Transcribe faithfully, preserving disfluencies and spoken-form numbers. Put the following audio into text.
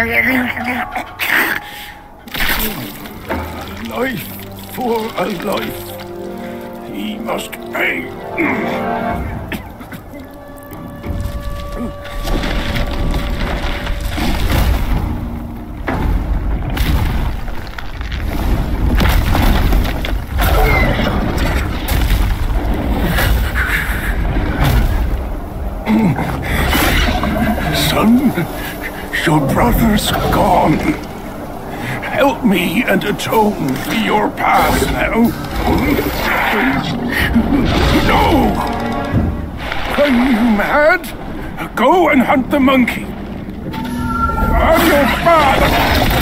life for a life. He must pay. Son, your brother's gone. Help me and atone for your past now. No! Are you mad? Go and hunt the monkey. I'm your father!